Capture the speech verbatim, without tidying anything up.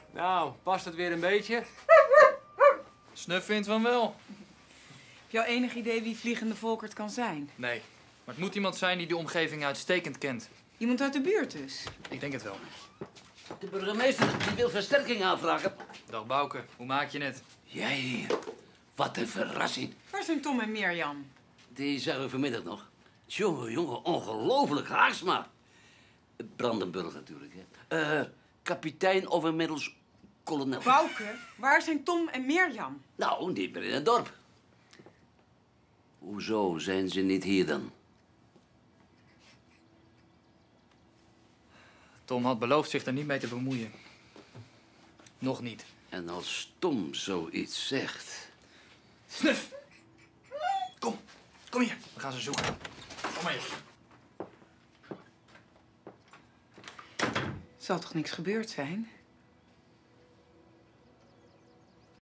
Nou, past het weer een beetje? Snuf vindt van wel. Heb je al enig idee wie Vliegende Volkert kan zijn? Nee, maar het moet iemand zijn die de omgeving uitstekend kent. Iemand uit de buurt dus? Ik denk het wel. De burgemeester die wil versterking aanvragen. Dag Bouke, hoe maak je het? Jij hier. Wat een verrassing. Waar zijn Tom en Mirjam? Die zagen we vanmiddag nog. Jongen, jongen, ongelooflijk Haagsma. Brandenburg natuurlijk, hè. Uh, kapitein of inmiddels kolonel. Bouke, waar zijn Tom en Mirjam? Nou, niet meer in het dorp. Hoezo zijn ze niet hier dan? Tom had beloofd zich er niet mee te bemoeien. Nog niet. En als Tom zoiets zegt... Snuf! Kom, kom hier. We gaan ze zoeken. Kom maar hier. Zal toch niks gebeurd zijn?